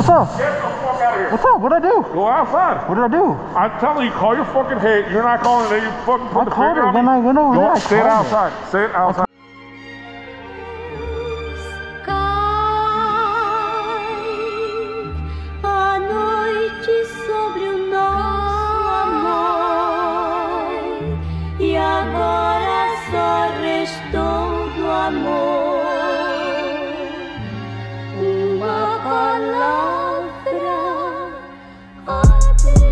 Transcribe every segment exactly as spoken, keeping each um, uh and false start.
What's up? Get the fuck out of here. What's up? What'd I do? Go outside. What did I do? I'm telling you, call your fucking head. You're not calling it. You fucking put I the called finger it on when me. I went over Go there. I sit called outside. Sit outside. A noite sobre o nosso amor, e agora só restou do amor uma palavra: adeus,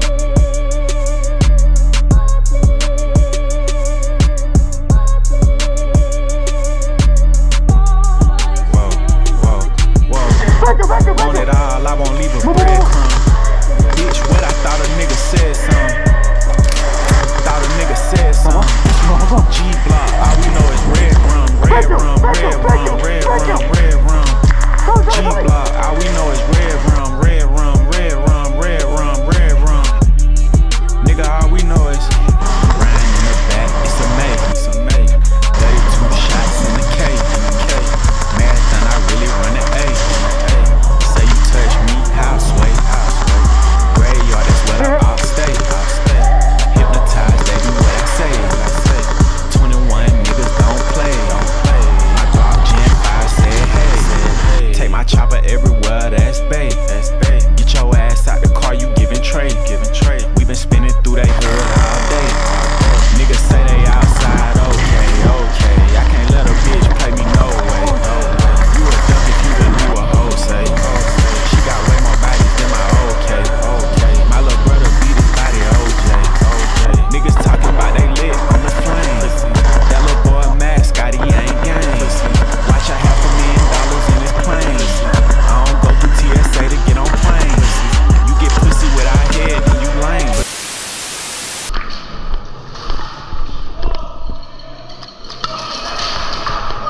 Want it all, I won't leave a breadcrumb. Bitch, what I thought a nigga said something. Thought a nigga said something. G-Block, all we know is red rum, red rum, red rum, red rum, red rum. G-Block, all we know is red rum, red rum, red rum, red rum, red rum. Nigga, all we know is riding in the back, it's a May, it's a May. thirty-two shots in the K, in the K. Marathon, I really run it A. Say you touch me, I'll sway, I'll sway. Graveyard, that's where I'll stay, I'll stay. Hypnotized, they do what I say, I say. twenty-one niggas don't play, don't play. My dog Gen five said, hey, take my chopper everywhere, that's bay, that's bay. Get your ass out the car, you giving trade, giving trade. We been spinning through that hood all day. Niggas say they outside, okay, okay. I can't let a bitch play me no way, no way. You a duck if you been you a hoe, say. She got way more bodies than my okay, okay. My little brother beat his body, O J, O J. Niggas talking about they lit on the flame. That little boy mascot, he ain't game. Watch a half a million dollars in his plane. I don't go through T S A to get on planes. You get pussy without head, then you lame.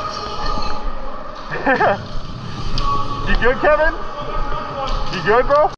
You good, Kevin? You good, bro?